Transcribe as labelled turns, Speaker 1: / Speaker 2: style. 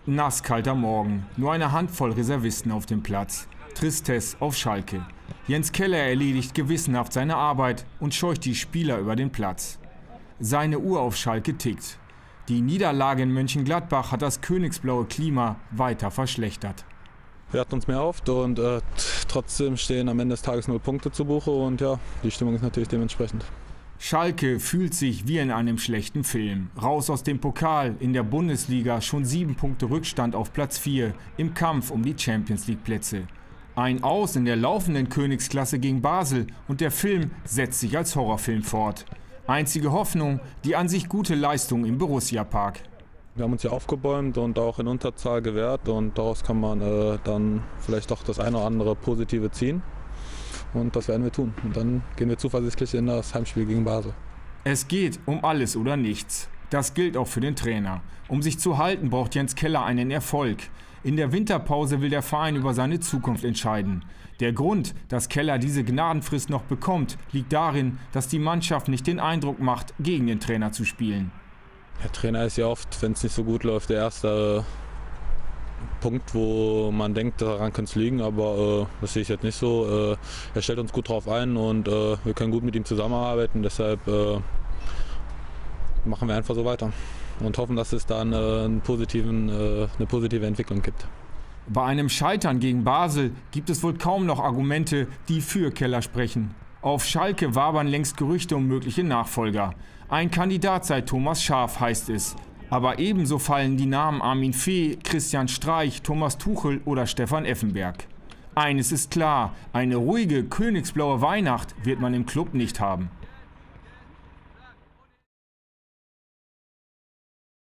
Speaker 1: Nasskalter Morgen, nur eine Handvoll Reservisten auf dem Platz. Tristesse auf Schalke. Jens Keller erledigt gewissenhaft seine Arbeit und scheucht die Spieler über den Platz. Seine Uhr auf Schalke tickt. Die Niederlage in Mönchengladbach hat das königsblaue Klima weiter verschlechtert.
Speaker 2: Wir hatten uns mehr erhofft und trotzdem stehen am Ende des Tages 0 Punkte zu Buche und ja, die Stimmung ist natürlich dementsprechend.
Speaker 1: Schalke fühlt sich wie in einem schlechten Film. Raus aus dem Pokal, in der Bundesliga schon 7 Punkte Rückstand auf Platz 4 im Kampf um die Champions-League-Plätze. Ein Aus in der laufenden Königsklasse gegen Basel und der Film setzt sich als Horrorfilm fort. Einzige Hoffnung, die an sich gute Leistung im Borussia-Park.
Speaker 2: Wir haben uns hier aufgebäumt und auch in Unterzahl gewehrt und daraus kann man dann vielleicht doch das eine oder andere Positive ziehen. Und das werden wir tun. Und dann gehen wir zuversichtlich in das Heimspiel gegen Basel.
Speaker 1: Es geht um alles oder nichts. Das gilt auch für den Trainer. Um sich zu halten, braucht Jens Keller einen Erfolg. In der Winterpause will der Verein über seine Zukunft entscheiden. Der Grund, dass Keller diese Gnadenfrist noch bekommt, liegt darin, dass die Mannschaft nicht den Eindruck macht, gegen den Trainer zu spielen.
Speaker 2: Der Trainer ist ja oft, wenn es nicht so gut läuft, der erste Punkt, wo man denkt, daran könnte es liegen, aber das sehe ich jetzt nicht so. Er stellt uns gut drauf ein und wir können gut mit ihm zusammenarbeiten, deshalb machen wir einfach so weiter und hoffen, dass es dann eine positive Entwicklung gibt.
Speaker 1: Bei einem Scheitern gegen Basel gibt es wohl kaum noch Argumente, die für Keller sprechen. Auf Schalke wabern längst Gerüchte um mögliche Nachfolger. Ein Kandidat sei Thomas Schaaf, heißt es. Aber ebenso fallen die Namen Armin Fee, Christian Streich, Thomas Tuchel oder Stefan Effenberg. Eines ist klar, eine ruhige, königsblaue Weihnacht wird man im Club nicht haben.